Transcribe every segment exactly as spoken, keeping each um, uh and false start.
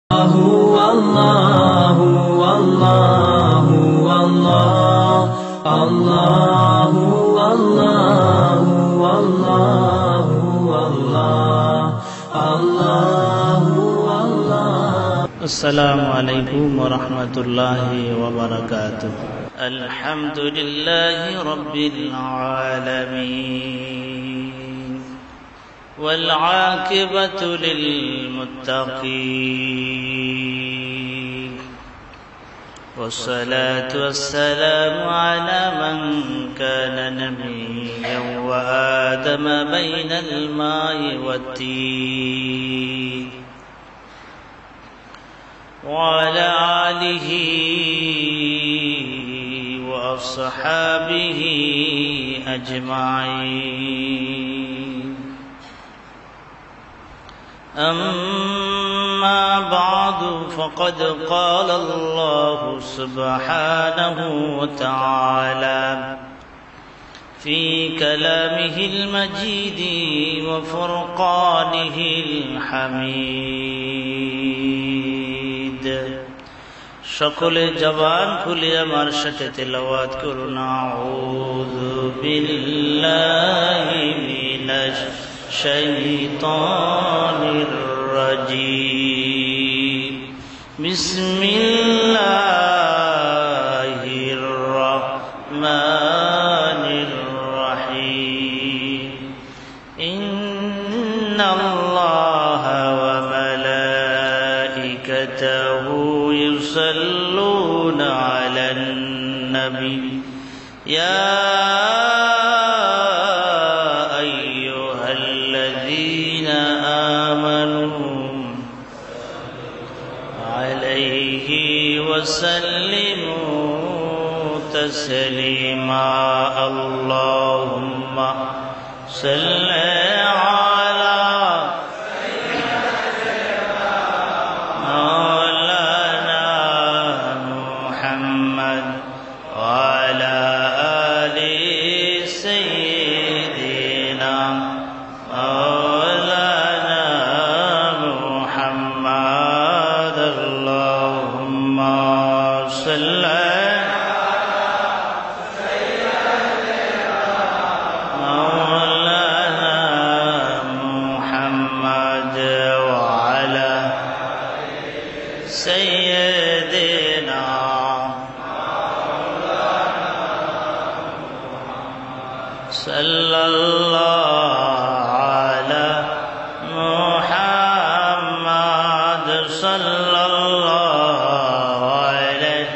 الله والله والله الله والله والله والله الله والله. السلام عليكم ورحمة الله وبركاته. الحمد لله رب العالمين والعاقبة للمتقين والصلاة والسلام على من كان نبيا وآدم بين الماء والتين وعلى آله وأصحابه أجمعين. أما بعد فقد قال الله سبحانه وتعالى في كلامه المجيد وفرقانه الحميد. সকলে জবান খুলে আমার সাথে তেলাওয়াত করুন। আউযু বিল্লাহি মিনাশ শাইতানির রাজীম। বিসমিল্লাহির রহমানির রহিম। ইন্নাল্লাহা ওয়া মালাইকাতাহু ইউসাল্লুনা আলান নবী ইয়া وسلموا تسليما. اللهم صل على مولانا محمد وعلى آل سيدنا مولانا محمد. اللهم صل مولانا محمد وعلى سيدنا صلى الله على محمد صلى الله عليه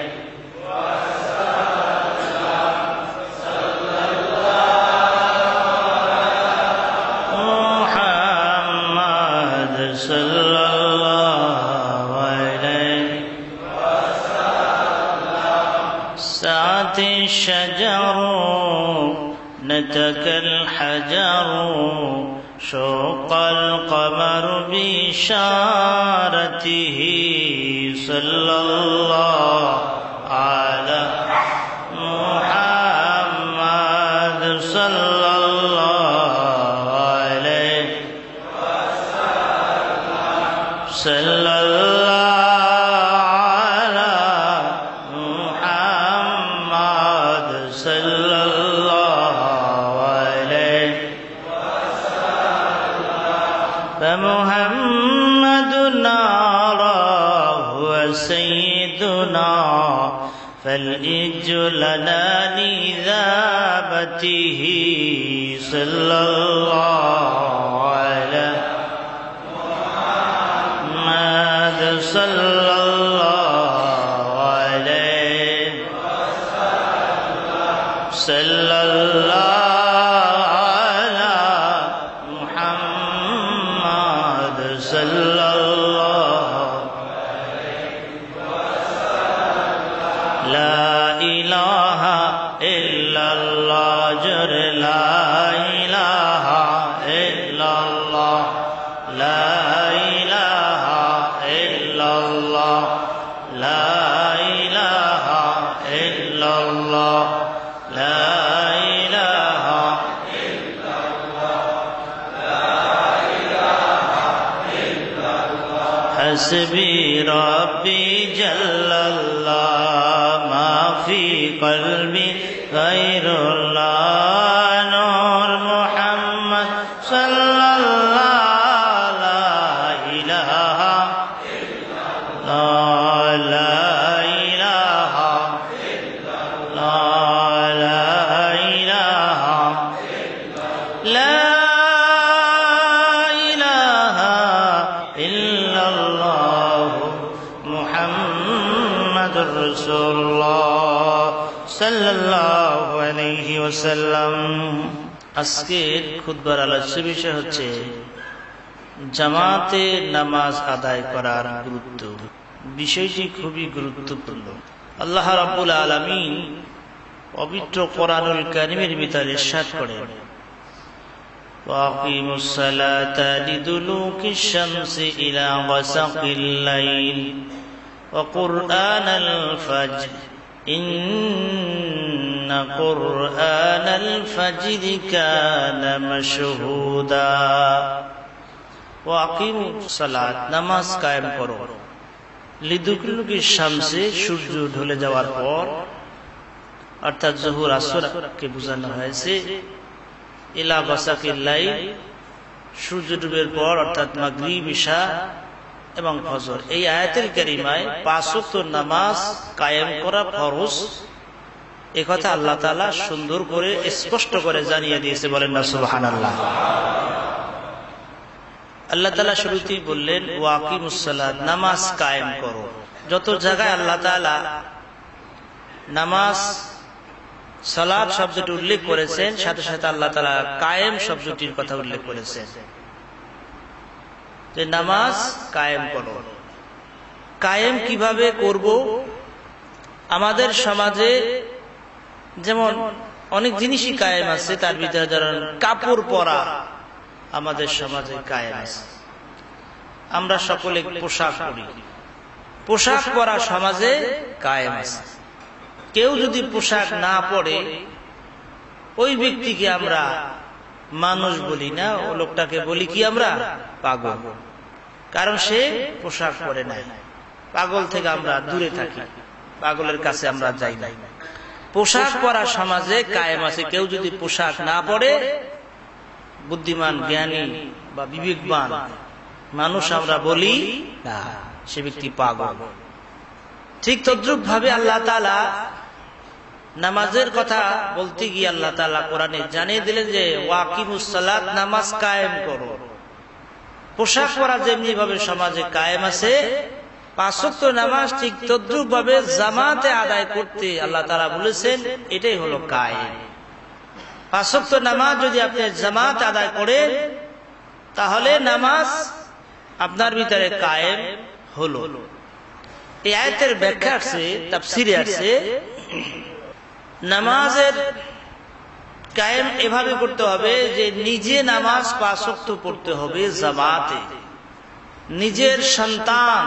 محمد صلى الله عليه سعت الشجر نتك الحجر شق القمر بإشارته صلى الله على محمد صلى الله عليه صلى الله على محمد صلى الله عليه فمحمدنا هو سيدنا فالإج لنا لذابته صلى الله على محمد صلى الله عليه صلى الله صلى الله لا إله إلا الله جر لا إله إلا الله لا إله إلا الله لا إله إلا الله لا إله إلا الله لا إله إلا الله হাসবি রব্বি জাল্লাল্লাহ মা ফি কলবি গায়রুল্লাহ নূর মুহাম্মদ সাল্লাল্লাহু লা ইলাহা ইল্লাল্লাহ লা ইলাহা ইল্লাল্লাহ লা ইলাহা লা রাসূলুল্লাহ সাল্লাল্লাহু আলাইহি ওয়াসাল্লাম। আজকের খুতবার আলোচ্য বিষয় হচ্ছে জামাতে নামাজ আদায় করার গুরুত্ব। বিষয়টি খুবই গুরুত্বপূর্ণ। আল্লাহ রাব্বুল আলামিন পবিত্র কোরআনুল কারীমের ভিতরে ইরশাদ করেন, ওয়াকিমুস সালাতা লিদুলুকিশ শামসি ইলা গাসাকিল লাইল وقرآن الفجر إن قرآن الفجر كان مشهودا وأقيموا الصلاة নামাজ কায়েম করো লিদুলুকি শামসে সূর্য ঢলে যাওয়ার পর, অর্থাৎ জোহর আসরকে বোঝানো হয়েছে, ইলা গাসাকিল লাইল সূর্য ডুবের পর, অর্থাৎ মাগরিব ঈশা এবং ফজর। এই আয়াতের কারিমায় পাঁচ ওয়াক্ত নামাজ কায়েম করা ফরজ, এই কথা আল্লাহ তাআলা সুন্দর করে স্পষ্ট করে জানিয়ে দিয়েছে। বলেন না সুবহানাল্লাহ। আল্লাহ তাআলা শুরুতেই বললেন ওয়াকিমুস সালাত, নামাজ কায়েম করো। যত জায়গায় আল্লাহ তাআলা নামাজ সালাত শব্দটি উল্লেখ করেছেন, সাথে সাথে আল্লাহ তাআলা কায়েম শব্দটির কথা উল্লেখ করেছেন, যে নামাজ কায়েম করো। কায়েম কিভাবে করব? আমাদের সমাজে যেমন অনেক জিনিসই কায়েম আছে, তার ভিতরে ধরেন কাপড় পরা আমাদের সমাজে কায়েম আছে। আমরা সকলে পোশাক পরি, পোশাক পরা সমাজে কায়েম আছে। কেউ যদি পোশাক না পরে, ওই ব্যক্তিকে আমরা মানুষ বলি না, ও লোকটাকে বলি কি আমরা? পাগল। কারণ সে পোশাক পরে নাই। পাগল থেকে আমরা দূরে থাকি, পাগলের কাছে আমরা যাই না। পোশাক পরা সমাজে কায়েম আছে। কেউ যদি পোশাক না পরে, বুদ্ধিমান জ্ঞানী বা বিবেকবান মানুষ আমরা বলি না, সে ব্যক্তি পাগল। ঠিক তদ্রুপ ভাবে আল্লাহ তাআলা নামাজের কথা বলতে গিয়ে আল্লাহ তাআলা কোরআনে জানিয়ে দিলেন যে ওয়াকিমুস সালাত, নামাজ কায়েম করো। পোশাক পরা যেমনি ভাবে সমাজে কায়েম আছে, পাঁচ ওয়াক্ত নামাজ ঠিক তদ্রুপ ভাবে জামাতে আদায় করতে আল্লাহ তাআলা বলেছেন, এটাই হলো কায়েম। পাঁচ ওয়াক্ত নামাজ যদি আপনি জামাতে আদায় করেন, তাহলে নামাজ আপনার ভিতরে কায়েম হলো। এই আয়াতের ব্যাখ্যা আছে, তাফসীরে আছে, নামাজের কায়েম এভাবে করতে হবে যে নিজে নামাজ পাঁচ ওয়াক্ত পড়তে হবে জামাতে। নিজের সন্তান,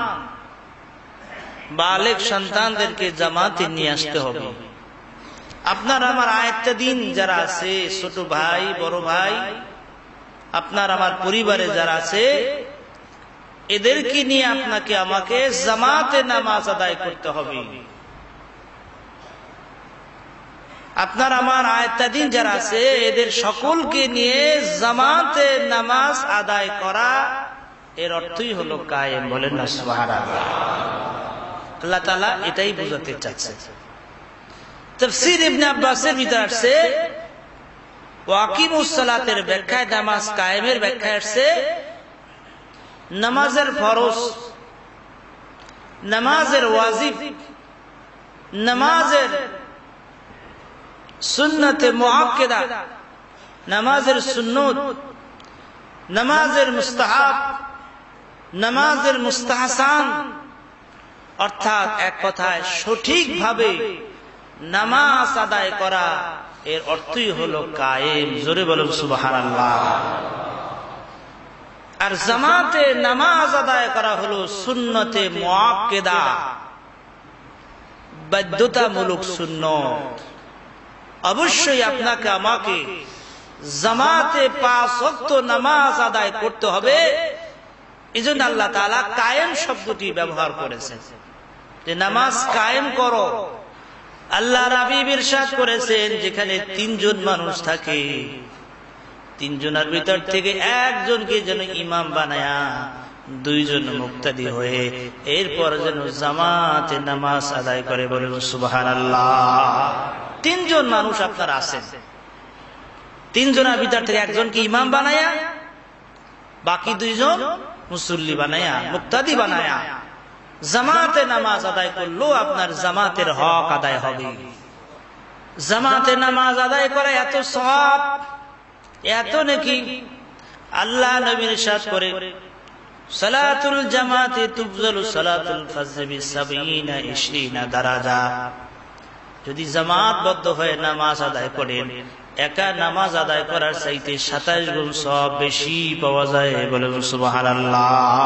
বালেগ সন্তানদেরকে জামাতে নিয়ে আসতে হবে। আপনার আমার আয়াতটা দিন যারা আছে, ছোট ভাই বড় ভাই, আপনার আমার পরিবারে যারা আছে, এদেরকে নিয়ে আপনাকে আমাকে জামাতে নামাজ আদায় করতে হবে। আপনার আমার আয়াত্তাদিন যারা আছে, এদের সকলকে নিয়ে জামাতে নামাজ আদায় করা, এর অর্থই হলো কায়েম। বলেন না সুবহানাল্লাহ। আল্লাহ তাআলা এটাই বোঝাতে চাচ্ছে। তাফসীর ইবনে আব্বাসের ভিতরে আছে ওয়াকিমুস সালাতের ব্যাখ্যায়, নামাজ কায়েমের ব্যাখ্যায় আছে নামাজের ফরজ, নামাজের ওয়াজিব, নামাজের সুন্নতে মুআক্কাদা, নামাজের সুন্নত, নামাজের মুস্তাহাব, নামাজের মুস্তাহসান, অর্থাৎ এক কথায় সঠিকভাবে নামাজ আদায় করা, এর অর্থই হলো কায়েম। জোরে বলুন সুবহানাল্লাহ। আর জামাতে নামাজ আদায় করা হলো সুন্নতে মুআক্কাদা, বাধ্যতামূলক সুন্নত। অবশ্যই আপনাকে আমাকে জামাতে পাঁচ ওয়াক্ত নামাজ আদায় করতে হবে, এই জন্য আল্লাহ তাআলা কায়েম শব্দটি ব্যবহার করেছেন, যে নামাজ কায়েম করো। আল্লাহর হাবিব ইরশাদ করেছেন, যেখানে তিনজন মানুষ থাকে, তিনজনের ভিতর থেকে একজনকে যেন ইমাম বানায়া দুইজন মুক্তাদি হয়ে এরপর যেন জামাতে নামাজ আদায় করে, বলে সুবহানাল্লাহ। তিনজন মানুষ আপনার আছেন, তিনজনের ভিতর থেকে একজনকে ইমাম বানায়া বাকি দুইজন মুসল্লি বানায়া মুক্তাদি বানায়া জামাতে নামাজ আদায় করলো, আপনার জামাতের হক আদায় হবে। জামাতে নামাজ আদায় করা এত সওয়াব, এত নেকি। আল্লাহ নবী ইরশাদ করে, সালাতুল জামাতে তুফজালু সালাতুল ফজর বিসাবিনা ইশরিনা দারাজা। যদি জামাতবদ্ধ হয়ে নামাজ আদায় করেন, একা নামাজ আদায় করার চাইতে সাতাইশ গুণ সওয়াব বেশি পাওয়া যায়, বলে সুবহানাল্লাহ।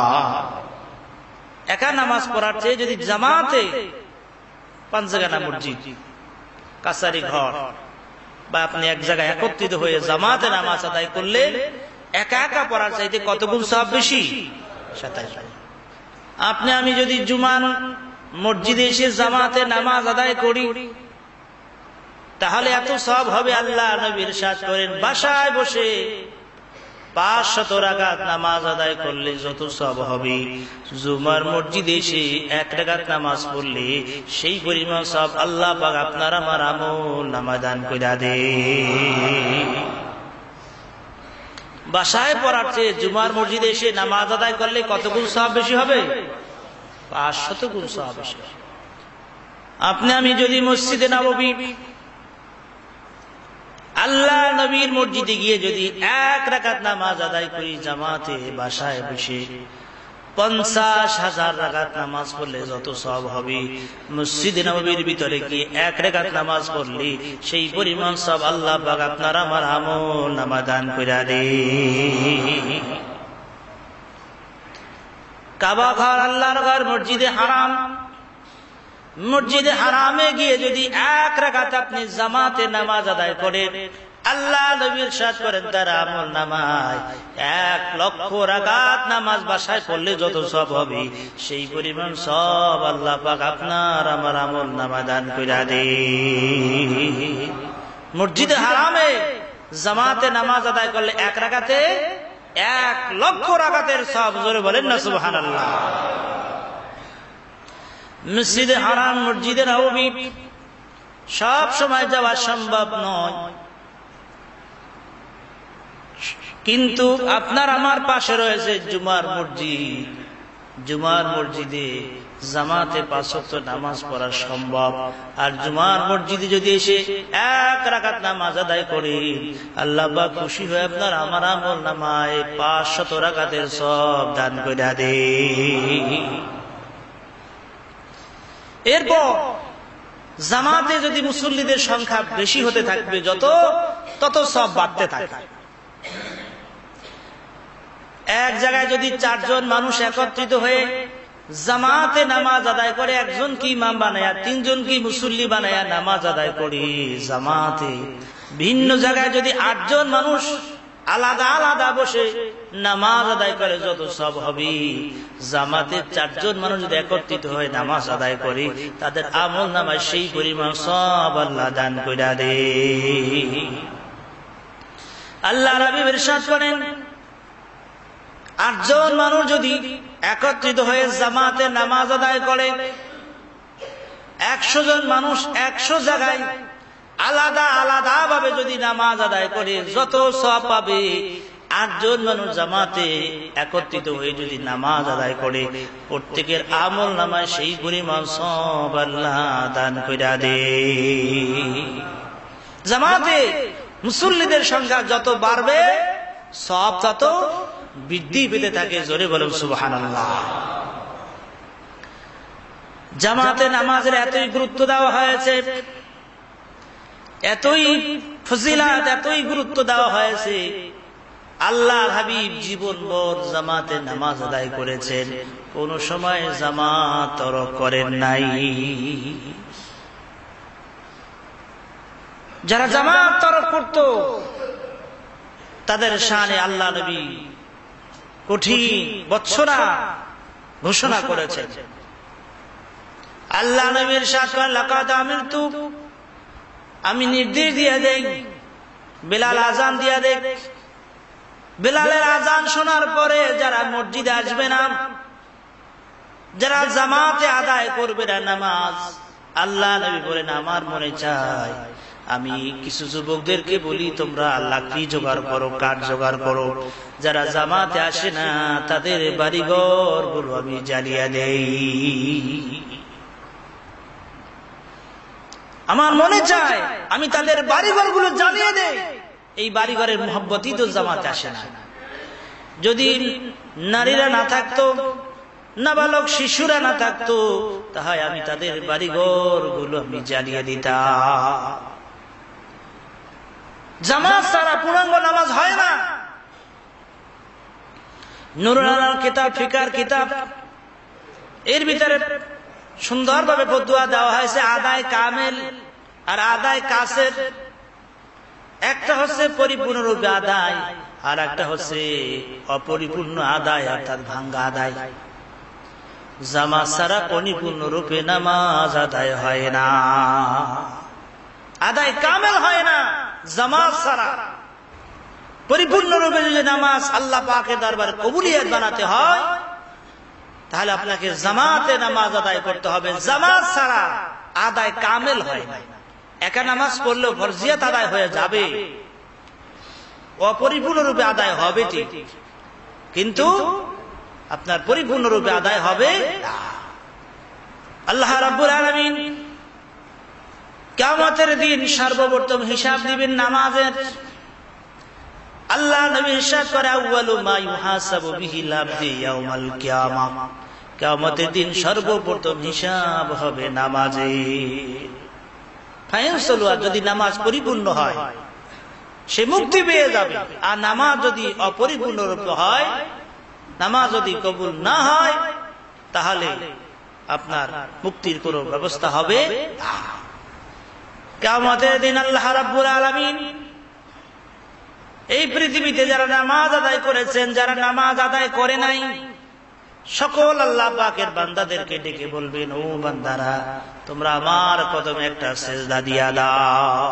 একা নামাজ পড়ার চেয়ে যদি জামাতে পাঁচগানা মসজিদ, কাছারি ঘর বা আপনি এক জায়গায় একত্রিত হয়ে জামাতে নামাজ আদায় করলে একা একা পড়ার চাইতে কত গুণ সওয়াব বেশি? সাতাইশ গুণ। আপনি আমি যদি জুমার মসজিদে এসে জামাতে নামাজ আদায় করি, তাহলে এত সওয়াব হবে। আল্লাহ নবী ইরশাদ করেন, বাসায় বসে পাঁচশত রাকাত নামাজ আদায় করলে যত সওয়াব হবে, জুমার মসজিদে এসে এক রাকাত নামাজ পড়লে সেই পরিমাণ সওয়াব আল্লাহ পাক আপনার আমার আমল নামায় দান কইরা দেন। বাসায় পড়ার চেয়ে জুমার মসজিদে এসে নামাজ আদায় করলে কত গুণ সওয়াব বেশি হবে? পাঁচশত গুণ সওয়াব বেশি। আপনি আমি যদি মসজিদে নববী আল্লাহ নবীর মসজিদে গিয়ে যদি এক রাকাত নামাজ আদায় করি জামাতে, বাসায় বসে পঞ্চাশ হাজার রাকাত নামাজ পড়লে যত সওয়াব হবে, মসজিদে নববীর ভিতরে গিয়ে এক রাকাত নামাজ পড়লে সেই পরিমাণ সওয়াব আল্লাহ পাক আপনার আমার আমল নামা দান কইরা দেন। কাবা ঘর আল্লাহর ঘর, মসজিদে হারাম, মসজিদে হারামে গিয়ে যদি এক রাকাত আপনি জামাতে নামাজ আদায় করেন, আল্লাহ নবী ইরশাদ করেন তার আমল নামায় এক লক্ষ রাকাত নামাজ বাসায় পড়লে যত সওয়াব হবে, সেই পরিমাণ সওয়াব আল্লাহ পাক আপনার আমার আমল নামা দান কইরা দেন। মসজিদে হারামে জামাতে নামাজ আদায় করলে এক রাকাতে এক লক্ষ রাকাতের সওয়াব, জোরে বলেন না সুবহানাল্লাহ। মসজিদে হারাম, মসজিদে নববী সব সময় যাওয়া সম্ভব নয়, কিন্তু আপনার আমার পাশে রয়েছে জুমার মসজিদ। জুমার মসজিদে জামাতে পাঁচ ওয়াক্ত নামাজ পড়া সম্ভব। আর জুমার মসজিদে যদি এসে এক রাকাত নামাজ আদায় করি, আল্লাহ পাক খুশি হয়ে আপনার আমার আমল নামায় পাঁচশত রাকাতের সব দান কইরা দেন। এরপর জামাতে যদি মুসল্লিদের সংখ্যা বেশি হতে থাকবে, যত তত সব বাড়তে থাকবে। এক জায়গায় যদি চারজন মানুষ একত্রিত হয়ে জামাতে নামাজ আদায় করে, একজন কি ইমাম বানায়া তিনজন কি মুসল্লি বানায়া নামাজ আদায় করি জামাতে, ভিন্ন জায়গায় যদি আটজন মানুষ আলাদা আলাদা বসে নামাজ আদায় করে যত সব হবে, জামাতে চারজন মানুষ যদি একত্রিত হয়ে নামাজ আদায় করে তাদের আমল নামায় সেই পরিমাণ সব আল্লাহ দান কইরা দেন। আল্লাহ হাবিব ইরশাদ করেন, আটজন মানুষ যদি একত্রিত হয়ে জামাতে নামাজ আদায় করে, একশো জন মানুষ একশো জায়গায় আলাদা আলাদা ভাবে যদি নামাজ আদায় করে যত সওয়াব পাবে, আটজন মানুষ জামাতে একত্রিত হয়ে যদি নামাজ আদায় করে প্রত্যেকের আমল নামায় সেই পরিমাণ সওয়াব আল্লাহ দান কইরা দেন। জামাতে মুসল্লিদের সংখ্যা যত বাড়বে সওয়াব তত বৃদ্ধি পেতে থাকে, জোরে বলুন সুবহানাল্লাহ। জামাতে নামাজের এতই গুরুত্ব দেওয়া হয়েছে, এতই ফজিলাত, এতই গুরুত্ব দেওয়া হয়েছে, আল্লাহর হাবিব জীবনভর জামাতে নামাজ আদায় করেছেন, কোন সময় জামাত তরক করেন নাই। যারা জামাত তরক করত তাদের শানে আল্লাহ নবী কঠিন বৎসরা ঘোষণা করেছেন। আল্লাহ নবীর সাথে লাকাদ আমিরতু, আমি নির্দেশ দিয়ে দেই, বেলাল আজান দিয়ে দেখ। বেলালের আজান শোনার পরে যারা মসজিদে আসবে না, যারা জামাতে আদায় করবে না নামাজ, আল্লাহ নবী বলেন আমার মনে চায় আমি কিছু যুবকদেরকে বলি তোমরা লাকড়ি জোগাড় করো, কাঠ জোগাড় করো, যারা জামাতে আসে না তাদের বাড়িঘর গুলো আমি জ্বালিয়ে দেই। আমার মনে চায় আমি তাদের বাড়িঘর গুলো জ্বালিয়ে দেই। এই বাড়িঘরের মোহব্বতই তো জামাতে আসে না। যদি নারীরা না থাকতো, নাবালক শিশুরা না থাকতো, তাহলে আমি তাদের বাড়িঘর গুলো আমি জ্বালিয়ে দিতাম। জামাত ছাড়া পূর্ণাঙ্গ নামাজ হয় না। নুরুল আলার কিতাব, ফিকার কিতাব, এর ভিতরে সুন্দরভাবে ফতোয়া দেওয়া হয়েছে আদায় কামেল আর আদায় কাসের। একটা হচ্ছে পরিপূর্ণরূপে আদায়, আর একটা হচ্ছে অপরিপূর্ণ আদায়, অর্থাৎ ভাঙ্গা আদায়। জামাত ছাড়া পরিপূর্ণরূপে নামাজ আদায় হয় না, আদায় কামেল হয় না। জামাত ছাড়া পরিপূর্ণরূপে যদি নামাজ আল্লাহ পাকের দরবারে কবুলিয়ত বানাতে হয়, তাহলে আপনাকে জামাতে নামাজ আদায় করতে হবে। জামাত ছাড়া আদায় কামেল হয় না। একা নামাজ পড়লেও ফরজিয়াত আদায় হয়ে যাবে, অপরিপূর্ণরূপে আদায় হবে ঠিক, কিন্তু আপনার পরিপূর্ণরূপে আদায় হবে। আল্লাহ রাব্বুল আলামিন কিয়ামতের দিন সর্বপ্রথম হিসাব দিবেন নামাজের। আল্লাহ নবী ইরশাদ করে আউয়ালু মা ইউহাসাবু বিহিল আবদি ইয়াউমাল কিয়ামাহ, কিয়ামতের দিন সর্বপ্রথম হিসাব হবে নামাজের। ফাইনসালুয়া, যদি নামাজ পরিপূর্ণ হয় সে মুক্তি পেয়ে যাবে, আর নামাজ যদি অপরিপূর্ণ রূপে হয়, নামাজ যদি কবুল না হয়, তাহলে আপনার মুক্তির কোনো ব্যবস্থা হবে না। কিয়ামতের দিন আল্লাহ রাব্বুল আলামিন এই পৃথিবীতে যারা নামাজ আদায় করেছেন, যারা নামাজ আদায় করে নাই, সকল আল্লাহ পাকের বান্দাদেরকে ডেকে বলবেন, ও বান্দারা তোমরা আমার কদমে একটা সিজদা দিয়া দাও।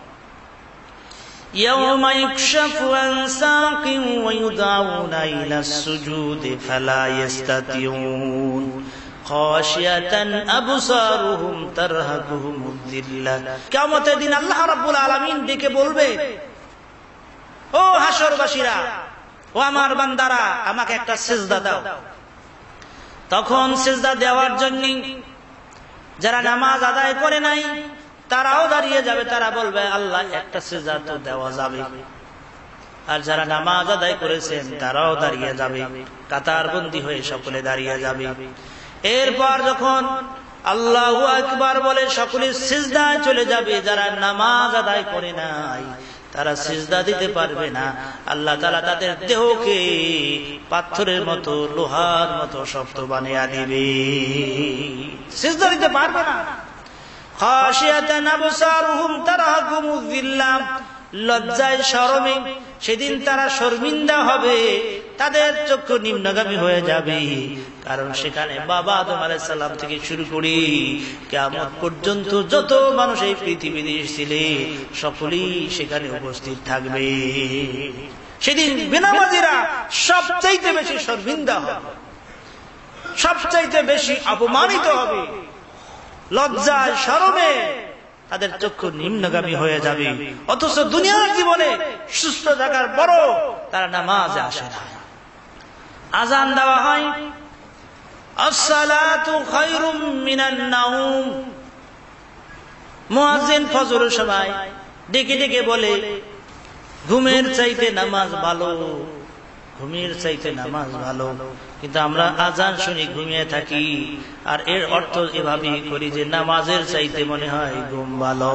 ইয়াউমা ইউকশাফু আন সাকিন ওয়া ইউদাউনা ইলাস সুজুদি ফালা ইস্তাতিউন খাশিয়াতান আবসারুহুম তারহাকুহুমুদ যিল্লাহ। কিয়ামতের দিন আল্লাহ রাব্বুল আলামিন ডেকে বলবে, ও হাসরবাসীরা, ও আমার বান্দারা, আমাকে একটা সিজদা দাও। তখন সিজদা দেওয়ার জন্য যারা নামাজ আদায় করে নাই তারাও দাঁড়িয়ে যাবে, তারা বলবে আল্লাহ একটা সিজদা তো দেওয়া যাবে। আর যারা নামাজ আদায় করেছেন তারাও দাঁড়িয়ে যাবে, কাতারবন্দি হয়ে সকলে দাঁড়িয়ে যাবে। এরপর যখন আল্লাহু আকবার বলে সকলে সিজদায় চলে যাবে, যারা নামাজ আদায় করে নাই তারা সিজদা দিতে পারবে না। আল্লাহ তাআলা তাদের দেহকে পাথরের মতো, লোহার মতো শক্ত বানিয়ে দিবে, সিজদা দিতে পারবে না। খাশিয়াতান আবসারুহুম তারহাকুমুয যিল্লাহ, লজ্জায় শরমে সেদিন তারা শর্মিন্দা হবে, তাদের চক্ষু নিম্নগামী হয়ে যাবে। কারণ সেখানে বাবা আদম আলাইহিস সালাম থেকে শুরু করে কিয়ামত পর্যন্ত যত মানুষ এই পৃথিবীতে এসেছিল সকলেই সেখানে উপস্থিত থাকবে। সেদিন বেনামাজিরা সবচাইতে বেশি শর্মিন্দা হবে, সবচাইতে বেশি অপমানিত হবে, লজ্জায় শরমে তাদের চক্ষু নিম্নগামী হয়ে যাবে। অথচ দুনিয়ার জীবনে সুস্থ থাকার পরও তারা নামাজে আসে না। আজান দেওয়া হয়, আসসালাতু খায়রুম মিনান নাওম। মুয়াজ্জিন ফজরের সময় ডেকে ডেকে বলে, ঘুমের চাইতে নামাজ ভালো, ঘুমের চাইতে নামাজ ভালো। কিন্তু আমরা আজান শুনি ঘুমিয়ে থাকি, আর এর অর্থ এভাবেই করি যে নামাজের চাইতে মনে হয় ঘুম ভালো।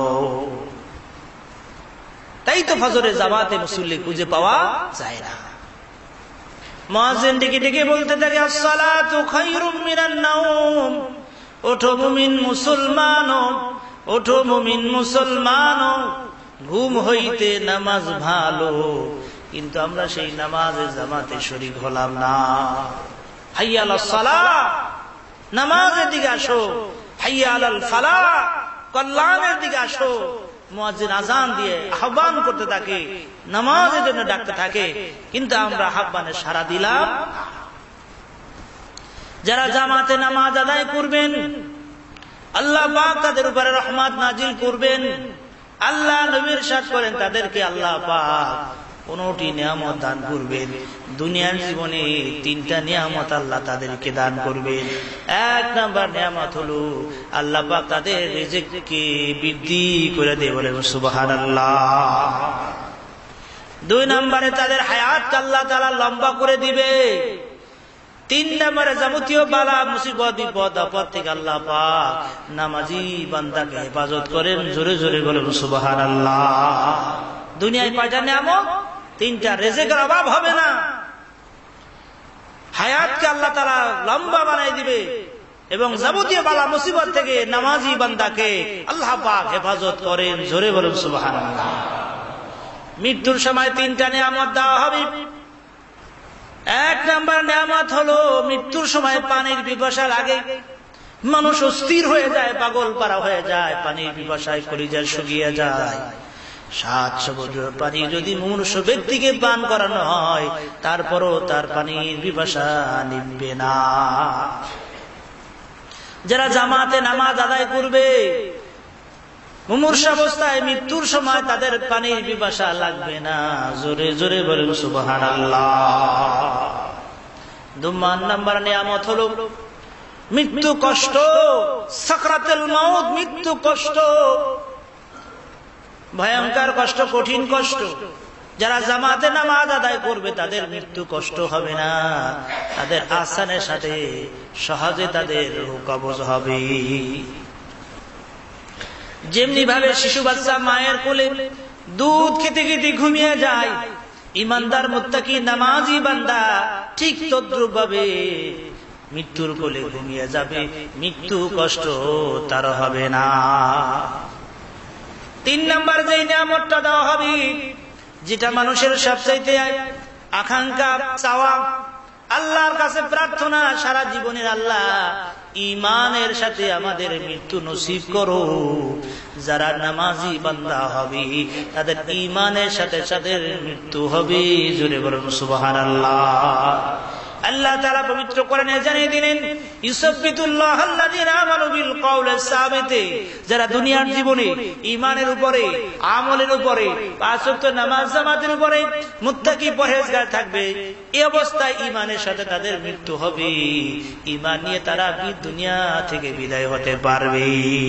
তাই তো ফজরের জামাতে মুসল্লি খুঁজে পাওয়া যায় না। মুয়াজ্জিন ডেকে ডেকে বলতে থাকে, আসসালাতু খায়রুম মিনান নাওম, ওঠো মুমিন মুসলমান, ওঠো মুমিন মুসলমান, ঘুম হইতে নামাজ ভালো। কিন্তু আমরা সেই নামাজে জামাতে শরীক হলাম না। হাইয়া আলাস সালাহ, নামাজের দিকে আসো। হাইয়া আলাল ফালাহ, কল্যাণের দিকে আসো। মুয়াজ্জিন আযান দিয়ে আহ্বান করতে থাকে, নামাজের জন্য ডাকতে থাকে, কিন্তু আমরা আহ্বানে সাড়া দিলাম। যারা জামাতে নামাজ আদায় করবেন আল্লাহ পাক তাদের উপরে রহমত নাজিল করবেন। আল্লাহ নবী ইরশাদ করেন তাদেরকে আল্লাহ পাক পনেরোটি নিয়ামত দান করবেন। দুনিয়ার জীবনে তিনটা নিয়ামত আল্লাহ তাদেরকে দান করবেন। এক নাম্বার নিয়ামত হলো আল্লাহ পাক তাদের রিজিককে বৃদ্ধি করে দেবে, বলে সুবহানাল্লাহ। দুই নম্বরে তাদের হায়াতকে আল্লাহ তাআলা লম্বা করে দিবে। তিন নম্বরে যাবতীয় বালা মুসিবত বিপদ আপদ থেকে আল্লাহ পাক নামাজি বান্দাকে হেফাজত করেন। জোরে জোরে বলেন সুবহানাল্লাহ। দুনিয়ায় কয়টা নিয়ামত? তিনটা। রিজিকের অভাব হবে না, হায়াতকে আল্লাহ তাআলা লম্বা বানাই দিবে, এবং যাবতীয় বালা মুসিবত থেকে নামাজি বান্দাকে আল্লাহ পাক হেফাজত করেন। জোরে বলেন সুবহানাল্লাহ। মৃত্যুর সময় তিনটা নিয়ামত দেওয়া হবে। এক নাম্বার নিয়ামত হলো মৃত্যুর সময় পানির পিপাসা লাগে, মানুষ অস্থির হয়ে যায়, পাগল পারা হয়ে যায়, পানির পিপাসায় কলিজা শুকিয়ে যায়। সাত সমুদ্রের পানি যদি মুমূর্ষু ব্যক্তিকে পান করানো হয়, তারপরও তার পানির পিপাসা নিবে না। যারা জামাতে নামাজ আদায় করবে মুমূর্ষু অবস্থায় মৃত্যুর সময় তাদের পানির পিপাসা লাগবে না। জোরে জোরে বলেন সুবহানাল্লাহ। দুই নাম্বার নিয়ামত হলো মৃত্যু কষ্ট, সাকরাতুল মাউত, মৃত্যু কষ্ট, ভয়ঙ্কর কষ্ট, কঠিন কষ্ট। যারা জামাতে নামাজ আদায় করবে তাদের মৃত্যু কষ্ট হবে না, তাদের আসানের সাথে সহজে তাদের রূহ কবজ হবে। যেমনি ভাবে শিশু বাচ্চা মায়ের কোলে দুধ খেতে খেতে ঘুমিয়ে যায়, ইমানদার মুত্তাকি নামাজি বান্দা ঠিক তদ্রুপ ভাবে মৃত্যুর কোলে ঘুমিয়ে যাবে, মৃত্যু কষ্ট তার হবে না। তিন নাম্বার যে নিয়ামতটা দেওয়া হবে, যেটা মানুষের সবচাইতে আকাঙ্ক্ষা চাওয়া, আল্লাহর কাছে প্রার্থনা সারা জীবনের, আল্লাহ ঈমানের সাথে আমাদের মৃত্যু নসিব করো। যারা নামাজি বান্দা হবে তাদের ঈমানের সাথে সাথে মৃত্যু হবে। জোরে বলুন সুবহানাল্লাহ। আল্লাহ তাআলা পবিত্র কোরআনে জানিয়ে দিলেন, ইউসাব্বিতুল্লাহু আল্লাযীনা আমানু বিল কওলিস সাবিত। যারা দুনিয়ার জীবনে ঈমানের উপরে, আমলের উপরে, পাঁচ ওয়াক্ত নামাজ জামাতের উপরে মুত্তাকি পরহেজগার থাকবে, এই অবস্থায় ঈমানের সাথে তাদের মৃত্যু হবে। ঈমান নিয়ে তারা দুনিয়া থেকে বিদায় হতে পারবে।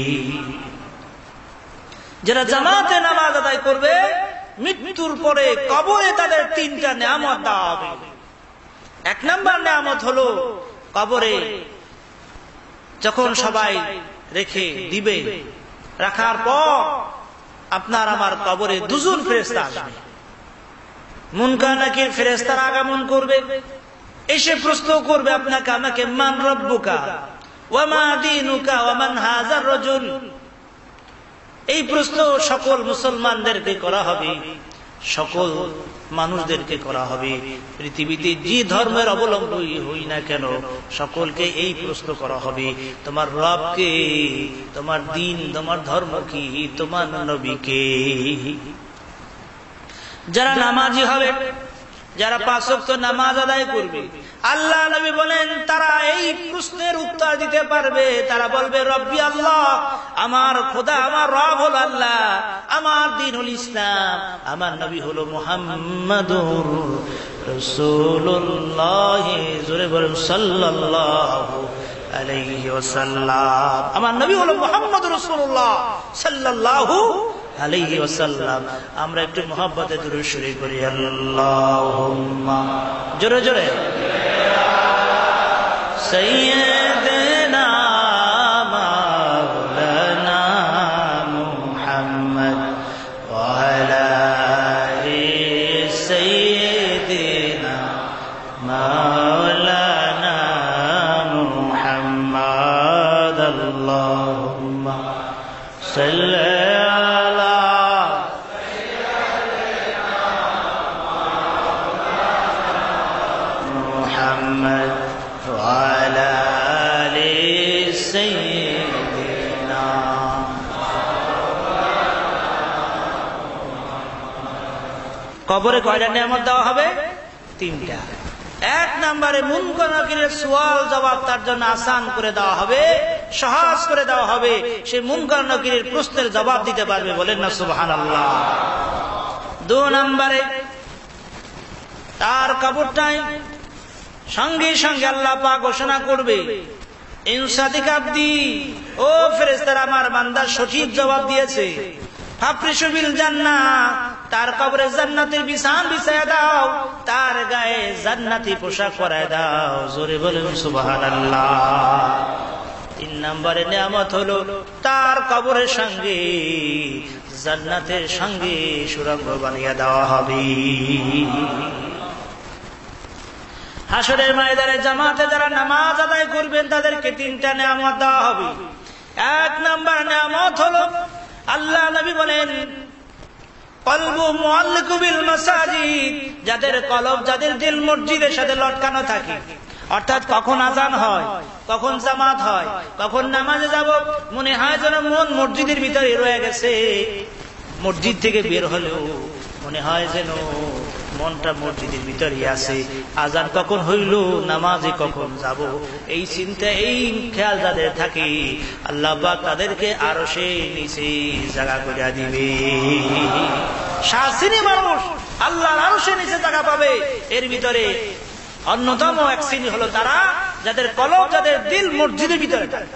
যারা জামাতে নামাজ আদায় করবে মৃত্যুর পরে কবরে তাদের তিনটা নিয়ামত দেওয়া হবে। এক নাম্বার নিয়ামত হলো কবরে যখন সবাই রেখে দিবে, রাখার পর আপনার আমার কবরে দুজন ফেরেশতা আসবে। মুনকার নাকির ফেরেশতারা আগমন করবে, এসে প্রশ্ন করবে আপনাকে আমাকে, মান রব্বুকা ওয়া মা দীনুকা ওয়া মান হাযার রাজুল। এই প্রশ্ন সকল মুসলমানদেরকে করা হবে, সকল মানুষদেরকে করা হবে। পৃথিবীতে যে ধর্মের অবলম্বী হই না কেন সকলকে এই প্রশ্ন করা হবে, তোমার রবকে, তোমার দিন, তোমার ধর্ম কি, তোমার নবীকে। যারা নামাজি হবে, যারা পাঁচ ওয়াক্ত নামাজ আদায় করবে, আল্লাহ নবী বলেন তারা এই প্রশ্নের উত্তর দিতে পারবে। তারা বলবে রব্বি আল্লাহ, আমার খোদা, আমার রব হল আল্লাহ, আমার দিন হল ইসলাম, আমার নবী হলো মুহাম্মাদুর রাসূলুল্লাহ। জোরে বলেন সাল্লাল্লাহু আলাইহি ওয়াসাল্লাম। আমার নবী হলো মুহাম্মাদুর রাসূলুল্লাহ সাল্লাল্লাহু আলাইহি ওয়াসাল্লাম। আমরা একটু মুহাব্বতে দুরূদ শরীফ পড়ি, আল্লাহুম্মা, জোরে জোরে, সাইয়্যিদিনা মাওলানা মুহাম্মদ ওয়া আলা আলি সাইয়্যিদিনা মাওলানা মুহাম্মদ। আল্লাহুম্মা সাল্লি দেনা। কবরে কয়টা নিয়ামত দেওয়া হবে? তিনটা। এক নম্বরে মুনকার নাকিরের সওয়াল জবাব তার জন্য আসান করে দেওয়া হবে, সহজ করে দেওয়া হবে, সে মুনকার নাকিরের প্রশ্নের জবাব দিতে পারবে, বলেন না সুবহানাল্লাহ। দুই নম্বরে তার কবরটাই সঙ্গে সঙ্গে আল্লাহ পাক ঘোষণা করবে, ইনসাদিক আব্দি, ও ফেরেশতারা আমার বান্দা সঠিক জবাব দিয়েছে, ফাফরিশু বিল জান্নাহ, তার কবরে জান্নাতের বিছান বিছায়া দাও, তার গায়ে জান্নাতি পোশাক পরায় দাও, জোরে বলুন সুবহানাল্লাহ। তিন নম্বরে নিয়ামত হলো তার কবরের সঙ্গে জান্নাতের সঙ্গে সুড়ঙ্গ বানিয়ে দেওয়া হবে। হাসরের ময়দানে জামাতে যারা নামাজ আদায় করবেন তাদেরকে তিনটা নিয়ামত দেওয়া হবে। এক নম্বর নিয়ামত হলো, আল্লাহ নবী বলেন, কলবু মুআল্লিকু বিল মাসাজিদ, যাদের কলব, যাদের দিল মসজিদের সাথে লটকানো থাকে, অর্থাৎ কখন আজান হয়, কখন জামাত হয়, কখন নামাজে যাব, মনে হয় যেন মন মসজিদের ভিতরে রয়ে গেছে, মসজিদ থেকে বের হলেও মনে হয় যেন মনটা মসজিদের ভিতরে আছে, আজান কখন হইল, নামাজে কখন যাব, এই চিন্তা, এই খেয়াল যাদের থাকে, আল্লাহ পাক তাদেরকে আরশে নিচে জায়গা করে দিবে। সাত শ্রেণীর মানুষ আল্লাহর আরশে নিচে জায়গা পাবে। এর ভিতরে অন্যতম এক শ্রেণী হলো তারা যাদের কলব, যাদের দিল মসজিদের ভিতরে থাকে।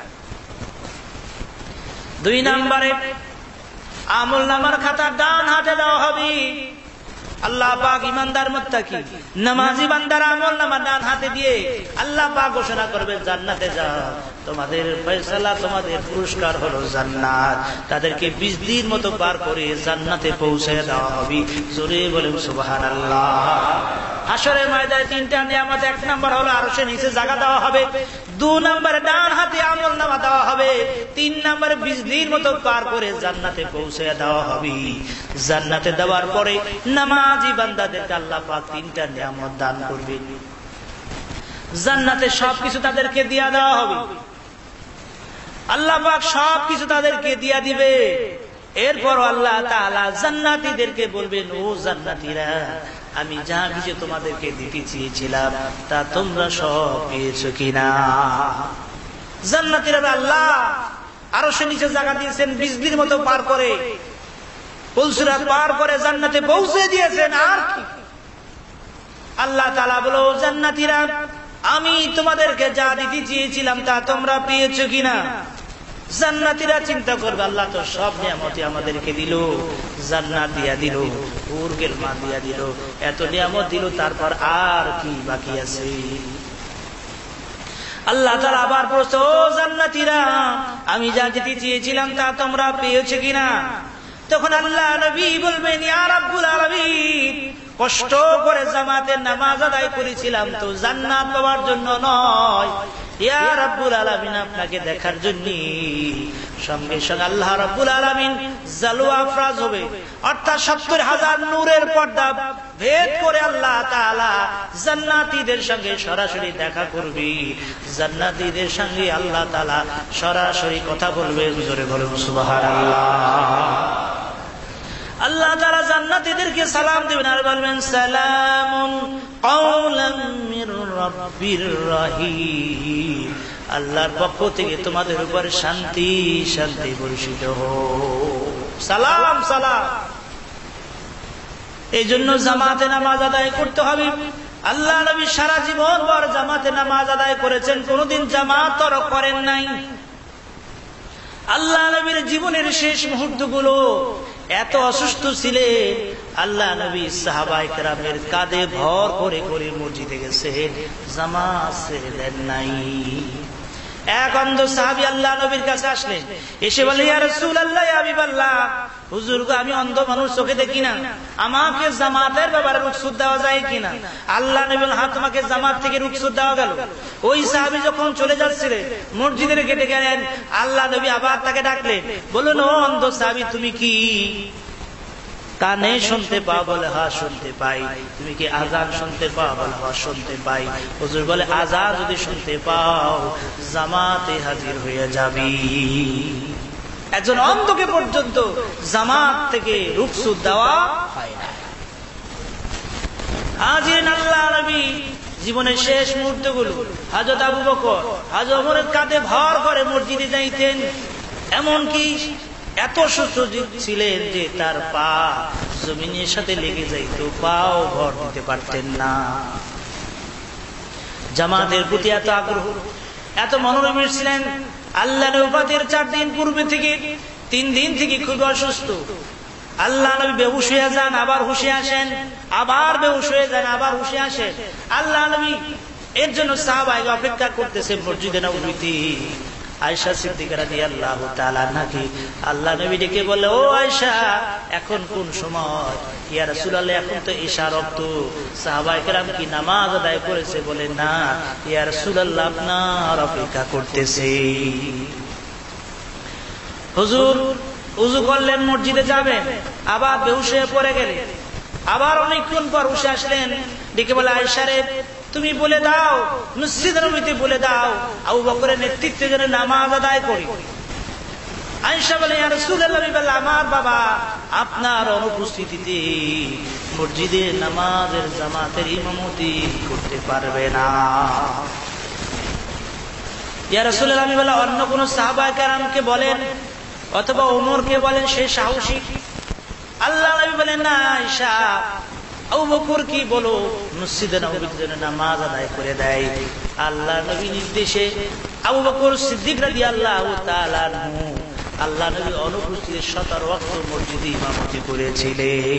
দুই নম্বরে আমল নামার খাতা ডান হাতে দেওয়া হবে। আল্লাহ পাক ইমানদার মুত্তাকি নামাজি বান্দার আমল নামা ডান হাতে দিয়ে আল্লাহ পাক ঘোষণা করবে, জান্নাতে যাও, তোমাদের ফয়সালা, তোমাদের পুরস্কার হলো জান্নাত। তাদেরকে বিজলির মতো পার করে জান্নাতে পৌঁছে দেওয়া হবে, জোরে বলেন সুবহানাল্লাহ। হাসরের ময়দানে তিনটা নিয়ামত, এক নম্বর হলো আরশে নিচে জায়গা দেওয়া হবে, দুই নম্বরে ডান হাতে আমল নামা দেওয়া হবে, তিন নম্বরে বিজলির মতো পার করে জান্নাতে পৌঁছে দেওয়া হবে। জান্নাতে দেওয়ার পরে নামাজি বান্দাদেরকে আল্লাহ পাক তিনটা নিয়ামত দান করবে। জান্নাতে সবকিছু তাদেরকে দিয়া দেওয়া হবে, আল্লাহ পাক সবকিছু তাদেরকে দিয়া দিবে। এরপর আল্লাহ তাআলা জান্নাতীদেরকে বলবেন, ও জান্নাতীরা, আমি যা কিছু তোমাদেরকে দিতে চেয়েছিলাম তা তোমরা সব পেয়েছো কিনা? জান্নাতীরা আল্লাহ আরশের নিচে জায়গা দিয়েছেন, বিজলির মতো পার করে, পুলসিরাত পার করে জান্নাতে পৌঁছে দিয়েছেন। আর কি? আল্লাহ তাআলা বলো, জান্নাতীরা, আমি তোমাদেরকে যা দিতে চেয়েছিলাম তা তোমরা পেয়েছো কিনা? জান্নাতীরা চিন্তা করবে, আল্লাহ তো সব নিয়ামতই আমাদেরকে দিল, জান্নাত দিয়া দিল, উর্গের মা দিয়া দিল, এত নিয়ামত দিল, তারপর আর কি বাকি আছে? আল্লাহ তাআলা আবার প্রশ্ন, ও জান্নাতীরা, আমি যা দিতে চেয়েছিলাম তা তোমরা পেয়েছো কিনা? তখন আল্লাহ নবী বলবেন, ইয়া রাব্বুল আলামিন, কষ্ট করে জামাতের নামাজ আদায় করেছিলাম তো জান্নাত পাওয়ার জন্য নয়, ইয়া রাব্বুল আলামিন, আপনাকে দেখার জন্য। সঙ্গে সঙ্গে আল্লাহ রাব্বুল আলামিন জালু আফরাজ হবে, অর্থাৎ সত্তর হাজার নূরের পর্দা ভেদ করে আল্লাহ তাআলা জান্নাতীদের সঙ্গে সরাসরি দেখা করবে। জান্নাতীদের সঙ্গে আল্লাহ তাআলা সরাসরি কথা বলবেন, জোরে বলুন সুবহানাল্লাহ। আল্লাহ তাআলা জান্নাতীদেরকে সালাম দিবেন আর বলবেন, সালামুন কাওলাম মির রাব্বির রহিম, আল্লাহর পক্ষ থেকে তোমাদের উপর শান্তি শান্তি বর্ষিত হোক। সালাম সালাম। এই জন্য জামাতে নামাজ আদায় করতে হবে। আল্লাহ নবী সারা জীবন ভর জামাতে নামাজ আদায় করেছেন, কোনদিন জামাত তরক করেন নাই। আল্লাহ নবীর জীবনের শেষ মুহূর্তগুলো এত অসুস্থ ছিলেন, আল্লাহ নবী সাহাবায়ে কেরামের কাঁধে ভর করে করে মসজিদে গেছেন, জামাত ছেড়ে দেন নাই। এক অন্ধ সাহাবী আল্লাহ নবীর কাছে আসলেন, এসে বলে, ইয়া রাসূলুল্লাহ, ইয়া হাবিবাল্লাহ, হুজুর গো, আমি অন্ধ মানুষ, চোখে দেখি না, আমাকে জামাতের ব্যাপারে রুখসত দেওয়া যায় কিনা? আল্লাহ নবী বলেন, হ্যাঁ, তোমাকে জামাত থেকে রুখসত দেওয়া গেল। ওই সাহাবী যখন চলে যাচ্ছিলেন, মসজিদের গেটে গেলেন, আল্লাহ নবী আবার তাকে ডাকলেন, বললেন, ও অন্ধ সাহাবী, তুমি কি কানে শুনতে পাও? বলে হ্যাঁ শুনতে পাই। তুমি কি আজান শুনতে পাও? বলে হ্যাঁ শুনতে পাই। হুজুর বলে আজান যদি শুনতে পাও জামাতে হাজির হয়ে যাবি। একজন অন্ধকে পর্যন্ত জামাত থেকে রুখসুদ দেওয়া হয় না। হাজির আল্লাহ নবী জীবনের শেষ মুহূর্তগুলো হযরত আবু বকর হযরত ওমরের কাঁধে ভর করে মসজিদে যাইতেন। এমনকি এত সুসজ্জিত ছিলেন যে তার পা জমিনের সাথে লেগে যাইত, পাও ভর দিতে পারতেন না। জামাতের প্রতি এত আগ্রহ, এত মনোরম ছিলেন। আল্লাহ নবীর চার দিন পূর্বে থেকে তিন দিন থেকে খুব অসুস্থ। আল্লাহ নবী বেহুশ হয়ে যান, আবার হুশে আসেন, আবার বেহুশ হয়ে যান, আবার হুশে আসেন। আল্লাহ নবী এর জন্য সাহাবায়ে অপেক্ষা করতেছে মসজিদে নববীতে। আয়েশা সিদ্দিকা রাদিয়াল্লাহু তাআলা নাকি আল্লাহ নবী ডেকে বলে, ও আয়েশা এখন কোন সময়? ইয়া রাসূলুল্লাহ এখন তো ইশার ওয়াক্ত। সাহাবায়ে কেরাম কি নামাজ আদায় করেছে? বলে না ইয়া রাসূলুল্লাহ আপনার অপেক্ষা করতেছে। হুজুর উযু করলেন, মসজিদে যাবেন, আবার বেহুশ হয়ে পড়ে গেলেন। আবার অনেকক্ষণ পর উঠে আসলেন, ডেকে বলে আয়েশা রে তুমি বলে দাও, মসজিদ নববীতে বলে দাও আবু বকরের নেতৃত্বে যেন নামাজ আদায় করি। আয়েশা বলে ইয়া রাসূলুল্লাহ আমার বাবা আপনার অনুপস্থিতিতে মসজিদে নামাজের জামাতের ইমামতি করতে পারবে না। ইয়া রাসূলুল্লাহ আমি বলে অন্য কোন সাহাবায়ে কেরামকে বলেন অথবা ওমরকে বলেন, সে সাহসী। আল্লাহ নবী বলেন না আয়েশা আবু বকর কি বলো মসজিদে নববীতে যেন নামাজ আদায় করে দেয়। আল্লাহ নবী নির্দেশে আবু বকর সিদ্দিক রাদিয়াল্লাহু তাআলা আনহু আল্লাহ নবী অনুপস্থিত সতেরো ওয়াক্ত মসজিদে ইমামতি করেছিলেন।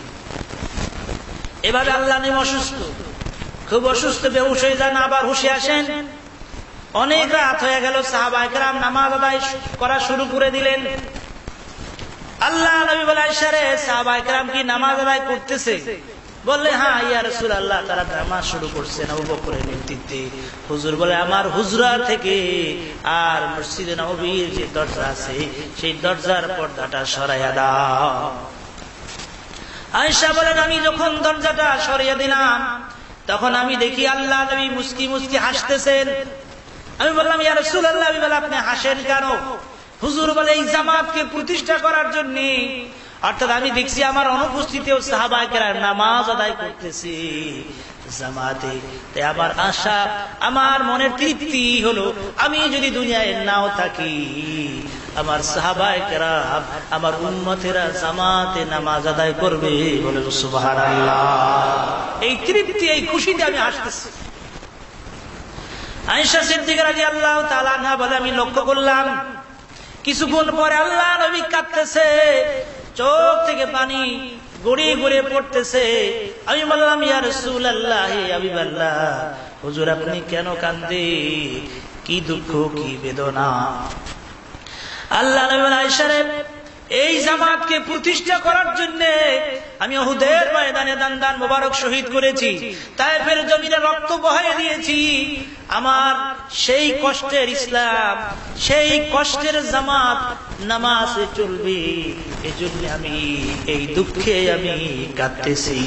এভাবে আল্লাহ নবী অসুস্থ, খুব অসুস্থ, বেহুশ হয়ে যান, আবার হুশে আসেন। অনেক রাত হয়ে গেল, সাহাবায়ে কেরাম নামাজ আদায় করা শুরু করে দিলেন। আল্লাহ নবী বলে আয়েশা রে সাহাবায়ে কেরাম কি নামাজ আদায় করতেছে? বললে হ্যাঁ ইয়া রাসূলুল্লাহ তারা নামাজ শুরু করছেন আবু বকরের নেতৃত্বে। হুজুর বলে আমার হুজরা থেকে আর মসজিদে নববীর যে দরজা আছে সেই দরজার পর্দাটা সরাইয়া দাও। আয়েশা বলেন আমি যখন দরজাটা সরিয়ে দিলাম তখন আমি দেখি আল্লাহ নবী মুস্কি মুস্কি হাসতেছেন। আমি বললাম ইয়া রাসূলুল্লাহ আমি বলে আপনি হাসেন কেন? হুজুর বলে এই জামাতকে প্রতিষ্ঠা করার জন্য, অর্থাৎ আমি দেখছি আমার অনুপস্থিতিতেও সাহাবায়ে কেরাম নামাজ আদায় করতেছে জামাতে। তাই আমার আশা, আমার মনের তৃপ্তি হলো আমি যদি দুনিয়ায় নাও থাকি আমার সাহাবায়ে কেরাম আমার উম্মতেরা জামাতে নামাজ আদায় করবে। বলে সুবহানাল্লাহ। এই তৃপ্তি, এই খুশিতে আমি হাসতেছি। আয়েশা সিদ্দিকা রাদিয়াল্লাহু তাআলা আনহা বলে আমি লক্ষ্য করলাম কিছুক্ষণ পরে আল্লাহ নবী কাঁদতেছে, চোখ থেকে পানি গড়িয়ে গড়িয়ে পড়তেছে। আমি বললাম ইয়া রাসূলুল্লাহ হে হাবিবাল্লাহ হুজুর আপনি কেন কাঁদেন? কি দুঃখ কি বেদনা? আল্লাহ নবী বলেন আয়েশা রে এই জামাতকে প্রতিষ্ঠা করার জন্য আমি উহুদের ময়দানে দান দান মোবারক শহীদ করেছি, তায়েফের জমিনে রক্ত বহায়ে দিয়েছি। আমার সেই কষ্টের ইসলাম, সেই কষ্টের জামাত নামাজে চলবে, এজন্য আমি এই দুঃখে আমি কাঁদতেছি।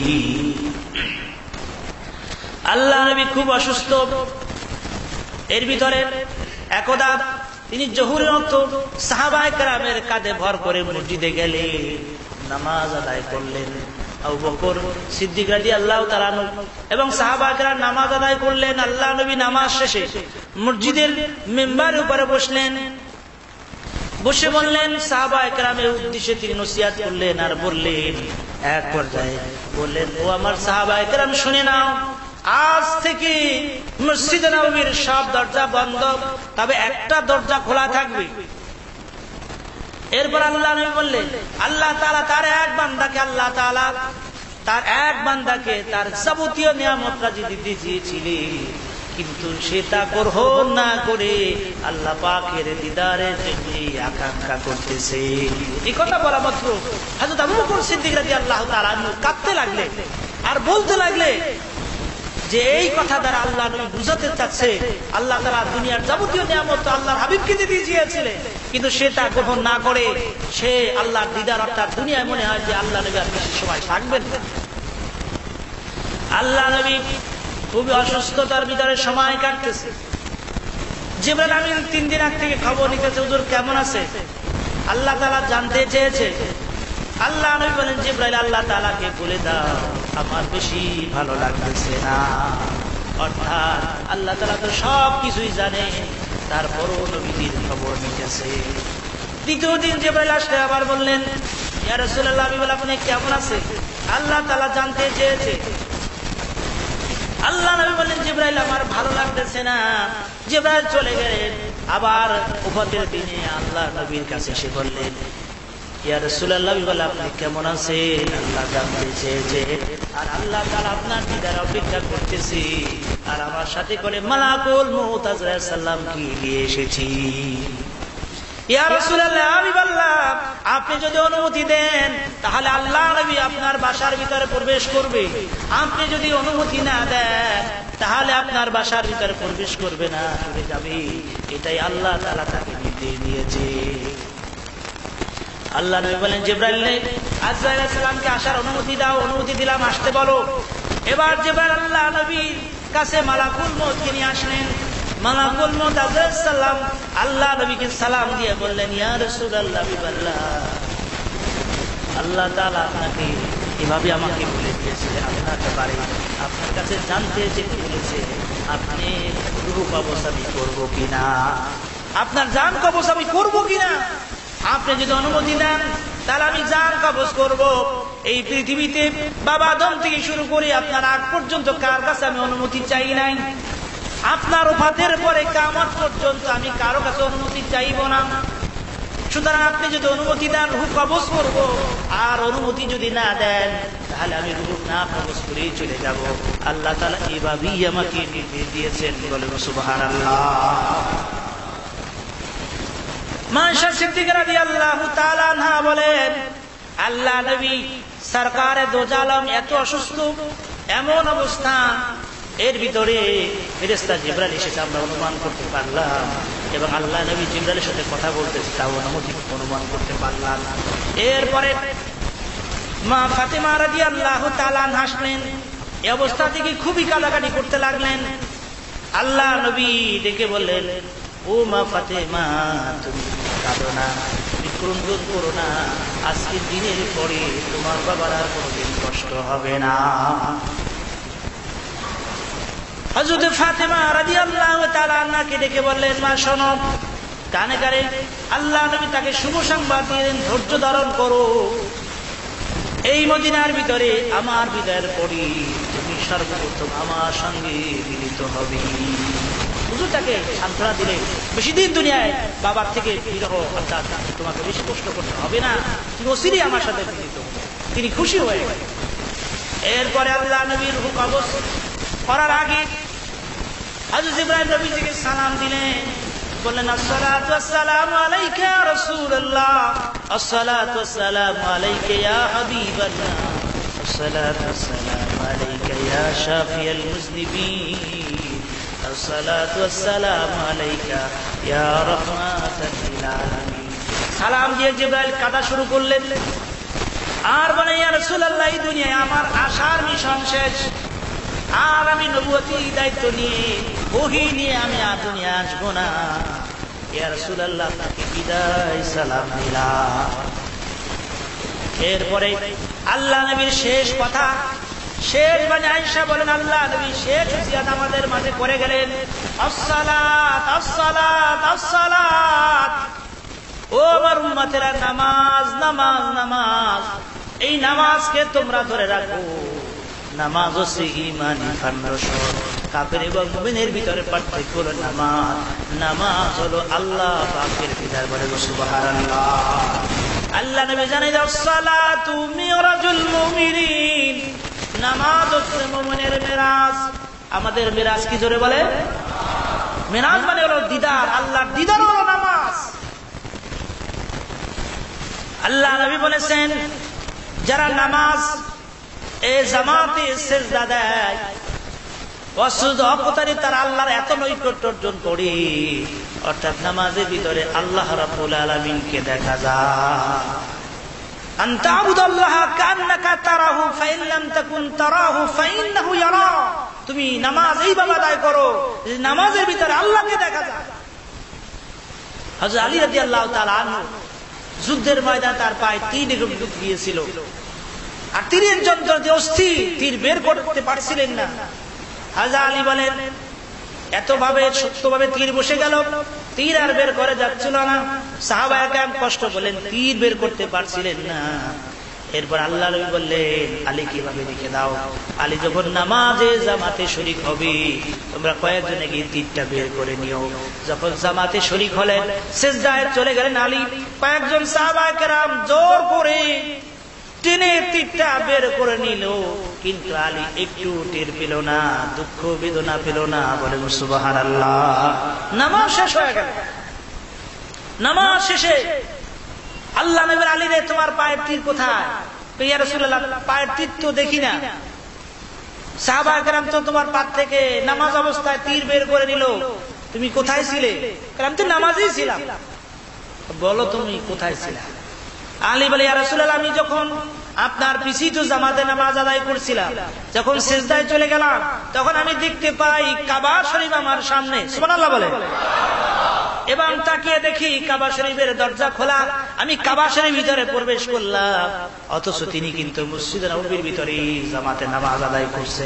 আল্লাহ নবী খুব অসুস্থ। এর ভিতরে একদা তিনি জোহরের ওয়াক্ত সাহাবায়ে কেরামের কাঁধে ভর করে মসজিদে গেলেন, নামাজ আদায় করলেন। আবু বকর সিদ্দিক রাদিয়াল্লাহু তাআলা এবং সাহাবায়ে কেরাম নামাজ আদায় করলেন। আল্লাহ নবী নামাজ শেষে মসজিদের মিম্বারের উপরে বসলেন। বসে বললেন সাহাবায়ে কেরামের উদ্দেশ্যে তিনি নসিহত করলেন আর বললেন, এক পর্যায়ে বললেন ও আমার সাহাবায়ে কেরাম শুনে নাও, আজ থেকে মসজিদে নববীর সব দরজা বন্ধ, তবে একটা দরজা খোলা থাকবে। এরপর আল্লাহ নবী বললেন আল্লাহ তাআলা তার এক বান্দাকে আল্লাহ তাআলা তার এক বান্দাকে তার যাবতীয় নিয়ামতটা দিতে চেয়েছিলেন, কিন্তু সে তা গ্রহণ না করে আল্লাহ পাকের দিদারের জন্য আকাঙ্ক্ষা করতেছে। এই কথা বলা মাত্র হযরত আবু বকর সিদ্দিক রাদিয়াল্লাহু তাআলা কাঁদতে লাগলেন আর বলতে লাগলেন যে এই কথা দ্বারা আল্লাহ নবী বুঝাতে চাচ্ছে আল্লাহ তাআলা দুনিয়ার যাবতীয় নিয়ামত আল্লাহর হাবিবকে দিয়ে দিয়েছিলেন, কিন্তু সে তা গ্রহণ না করে সে আল্লাহর দিদার অর্থাৎ দুনিয়ায় মনে হয় যে আল্লাহ নবী আর বেশি সময় থাকবেন না। আল্লাহ নবী খুবই অসুস্থতার ভিতরে সময় কাটতেছে। জিবরাইল আমিন তিন দিন আগ থেকে খবর নিতেছে হুজুর কেমন আছে, আল্লাহ তাআলা জানতে চেয়েছে। আল্লাহ নবী বলেন জিবরাইল আল্লাহ তাআলাকে বলে দাও আমার বেশি ভালো লাগতেছে না। অর্থাৎ আল্লাহ তাআলা তো সব কিছুই জানে, তারপরও নবীর খবর নিতেছে। দ্বিতীয় দিন জিবরাইল আসলে আবার বললেন ইয়া রাসূলুল্লাহ আমি বলে আপনি কেমন আছেন, আল্লাহ তাআলা জানতে চেয়েছে। আল্লাহ নবী বললেন জিবরাইল আমার ভালো লাগতেছে না। জিবরাইল চলে গেলেন। আবার উহুদের দিনে আল্লাহ নবীর কাছে এসে বললেন ইয়া রাসূলুল্লাহ বলে আপনি কেমন আছেন, আল্লাহ জানতে চেয়েছে আর আল্লাহ তাআলা আপনার দিদার অপেক্ষা করতেছি, আর আমার সাথে করে মালাকুল মউত আজরাইল সালামকে নিয়ে এসেছি। ইয়া রাসূলুল্লাহ আমি বললাম আপনি যদি অনুমতি দেন তাহলে আল্লাহ নবী আপনার বাসার ভিতরে প্রবেশ করবে, আপনি যদি অনুমতি না দেন তাহলে আপনার বাসার ভিতরে প্রবেশ করবে না, চলে যাবে। এটাই আল্লাহ তাআলা তাকে নির্দেশ দিয়েছে। আল্লাহ নবী বলেন জিবরাইল আজরাইল আলাইহিস সালামকে আসার অনুমতি দাও। অনুমতি দিলাম, আসতে বলো। এবার জিবরাইল আল্লাহ নবীর কাছে মালাকুল মউতকে নিয়ে আসলেন। মালাকুল মউত আজরাইল সালাম আল্লাহ নবীকে সালাম দিয়ে বললেন ইয়া রাসূলুল্লাহ বিল্লাহ আল্লাহ তাআলা আপনাকে এভাবে আমাকে বলে দিয়েছে আপনার ব্যাপারে, আপনার কাছে জানতে চেয়ে বলেছে আপনি রূহ কবজ আমি করব কিনা, আপনার জান কবজ আমি করব কিনা। আপনি যদি অনুমতি দেন তাহলে আমি জান কবজ করব। এই পৃথিবীতে বাবা আদম থেকে শুরু করে আপনার আগ পর্যন্ত কার কাছে আমি অনুমতি চাই নাই, আপনার ওফাতের পরে কিয়ামত পর্যন্ত আমি কারো কাছে অনুমতি চাইব না। সুতরাং আপনি যদি অনুমতি দেন রূহ কবজ করব, আর অনুমতি যদি না দেন তাহলে আমি রূহ না কবজ করেই চলে যাব। আল্লাহ তাআলা এভাবেই আমাকে নির্দেশ দিয়েছেন। বলেন সুবহানাল্লাহ। মায়েশা সিদ্দিকা রাদিয়াল্লাহু তাআলা আনহা বলেন আল্লাহ নবী সরকারে দো জালাম এত অসুস্থ, এমন অবস্থা, এর ভিতরে ফেরেশতা জিবরাইল এসেছে আমরা অনুমান করতে পারলাম, এবং আল্লাহ নবী জিবরাইলের সাথে কথা বলতেছে তাও অনুমতি অনুমান করতে পারলাম। এরপরে মা ফাতেমা রাদিয়াল্লাহু তাআলা আনহা আসলেন। এই অবস্থা থেকে খুবই কাঁদাকাটি করতে লাগলেন। আল্লাহ নবী ডেকে বললেন ও মা ফাতেমা তুমি কাঁদো না, তুমি ক্রন্দন করো না, আজকের দিনের পরে তোমার বাবার আর কোনোদিন কষ্ট হবে না। হযরত ফাতেমা রাদিয়াল্লাহু তাআলা আনহাকে ডেকে বললেন মা শোনো, কানে কানে আল্লাহ নবী তাকে শুভ সংবাদ দিলেন ধৈর্য ধারণ করো, এই মদিনার ভিতরে আমার বিদায়ের পরে তুমি সর্বপ্রথম আমার সঙ্গে মিলিত হবে। হুজুর তাকে সান্ত্বনা দিলে বেশি দিন দুনিয়ায় বাবার থেকে বিরহ অর্থাৎ তোমাকে বেশি কষ্ট করতে হবে না, তুমি অচিরেই আমার সাথে মিলিত হবে। তিনি খুশি হয়ে গেলেন। এরপরে আল্লাহ নবীর রূহ কবজ করার আগে হযরত ইব্রাহিম নবীজিকে সালাম দিলেন, বললেন আসসালাতু ওয়াসসালামু আলাইকা ইয়া রাসূলুল্লাহ, আসসালাতু ওয়াসসালামু আলাইকা ইয়া হাবিবাল্লাহ, আসসালাতু ওয়াসসালামু আলাইকা ইয়া শাফিয়াল মুজনিবিন, আসসালাতু ওয়াসসালামু আলাইকা ইয়া রাহমাতাল লিল আলামিন। সালাম দিয়ে জিবরাইল কাঁদা শুরু করলেন আর বলেন ইয়া রাসূলুল্লাহ এই দুনিয়ায় আমার আশার মিশন শেষ, আর আমি নবুয়তি দায়িত্ব নিয়ে ওহী নিয়ে আমি আর দুনিয়া আসবো না। ইয়া রাসূলুল্লাহ তাকে বিদায় সালাম দিলাম। এরপরে আল্লাহ নবীর শেষ কথা, শেষ বাণী আয়েশা বলেন আল্লাহ নবী শেষ ওসিয়ত আমাদের মাঝে করে গেলেন আসসালাত আসসালাত আসসালাত, ও আমার উম্মতেরা নামাজ নামাজ নামাজ, এই নামাজকে তোমরা ধরে রাখো। নামাজ হচ্ছে ঈমানি ফাউন্ডেশন। কাফের এবং মুমিনের ভিতরে পার্থক্য হলো নামাজ। নামাজ হলো আল্লাহ পাকের বিধান। বলে সুবহানাল্লাহ। আল্লাহ নবী জানাই দাও সালাতু মিরাজুল মুমিনিন, নামাজ হচ্ছে মুমিনের মিরাজ। আমাদের মিরাজ কি জোরে বলে? মিরাজ মানে হলো দিদার, আল্লাহর দিদার হলো নামাজ। আল্লাহ নবী বলেছেন যারা নামাজ এ জামাতে সিজদা দেয় ওয়াসুদ অপতারি তার আল্লাহর এত নৈকট্য অর্জন করে, অর্থাৎ নামাজের ভিতরে আল্লাহ রাব্বুল আলামিনকে দেখা যায়। আনতা আবুদাল্লাহ কান্নাকা তারাহু ফাইন লাম তাকুন তারাহু ফাইন্নাহু ইয়ারা। তুমি নামাজ এইভাবে আদায় করো যে নামাজের ভিতরে আল্লাহকে দেখা যায়। হযরত আলী রাদিয়াল্লাহু তাআলা আনহু যুদ্ধের ময়দানে তার পায়ে তীর গিয়েছিল, আর তীরের যন্ত্রণাতে অস্থির, তীর বের করতে পারছিলেন না। হযরত আলী বলেন, এত ভাবে শক্তভাবে তীর বসে গেল, তীর আর বের করে যাচ্ছিল না। সাহাবায়ে কেরাম কষ্ট বলেন, তীর বের করতে পারছিলেন না। এরপর আল্লাহ নবী বললেন, আলী কিভাবে রেখে দাও। আলী যখন নামাজে জামাতে শরীক হবে, তোমরা কয়েকজনে গিয়ে তীরটা বের করে নিও। যখন জামাতে শরীক হলেন, সিজদায় চলে গেলেন আলী, কয়েকজন সাহাবায়ে কেরাম জোর করে টেনে তীরটা বের করে নিল, কিন্তু আলী একটু টের পেল না, দুঃখ বেদনা পেল না। বলেন সুবহানাল্লাহ। নামাজ শেষ হয়ে গেল। নামাজ শেষে আল্লাহ নবী আলী রে, তোমার পায়ের তীর কোথায়? ইয়া রাসূলুল্লাহ, পায়ের তীর তো দেখি না। সাহাবায়ে কেরাম তো তোমার পা থেকে নামাজ অবস্থায় তীর বের করে নিল, তুমি কোথায় ছিলে? আমি তো নামাজেই ছিলাম। বলো তুমি কোথায় ছিলে? আলী বলে, ইয়া রাসূলুল্লাহ, আমি যখন আপনার পিছিয়ে তো জামাতে নামাজ আদায় করছিলাম, যখন সিজদায় চলে গেলাম, তখন আমি দেখতে পাই কাবা শরীফ আমার সামনে। সুবহানাল্লাহ বলে। এবং তাকিয়ে দেখি কাবা শরীফের দরজা খোলা, আমি কাবা শরীফের ভিতরে প্রবেশ করলাম, অথচ তিনি কিন্তু মসজিদে নববীর ভিতরে জামাতে নামাজ আদায় করছে।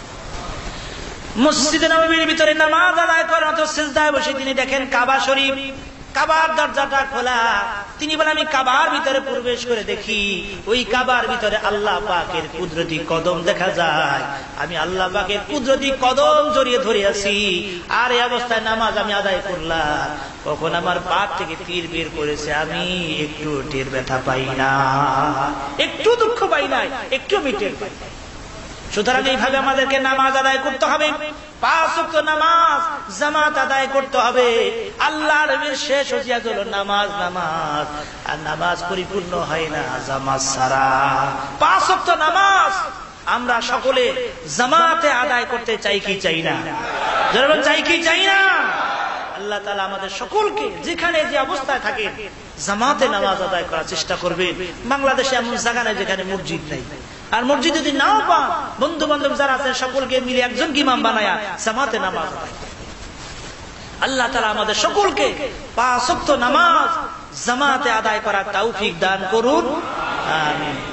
মসজিদে নববীর ভিতরে নামাজ আদায় করেন, অথচ সিজদায় বসে তিনি দেখেন কাবা শরীফ, কাবার দরজাটা খোলা। তিনি বলেন, আমি কাবার ভিতরে প্রবেশ করে দেখি ওই কাবার ভিতরে আল্লাহ পাকের কুদরতি কদম দেখা যায়। আমি আল্লাহ পাকের কুদরতি কদম জড়িয়ে ধরে আছি, আর এই অবস্থায় নামাজ আমি আদায় করলাম। কখন আমার পা থেকে তীর বের করেছে, আমি একটু টের ব্যথা পাই না, একটু দুঃখ পাই না, একটু আমি টের পাই না। সুতরাং এইভাবে আমাদেরকে নামাজ আদায় করতে হবে। পাঁচ ওয়াক্ত নামাজ জামাত আদায় করতে হবে। আল্লাহর নবীর শেষ ওসিয়ত হলো নামাজ, নামাজ। আর নামাজ পরিপূর্ণ হয় না জামাত ছাড়া। পাঁচ ওয়াক্ত নামাজ আমরা সকলে জামাতে আদায় করতে চাই কি চাই না? যারা চাই কি চাই না? আল্লাহ তাআলা আমাদের সকলকে যেখানে যে অবস্থায় থাকে জামাতে নামাজ আদায় করার চেষ্টা করবে। বাংলাদেশে এমন জায়গা নেই যেখানে মসজিদ নেই, আর মসজিদ যদি নাও পান, বন্ধু বান্ধব যারা আছেন সকলকে মিলে একজন ইমাম বানায়া জামাতে নামাজ আদায় করবে। আল্লাহ তাআলা আমাদের সকলকে পাঁচ ওয়াক্ত নামাজ জামাতে আদায় করার তৌফিক দান করুন। আমিন।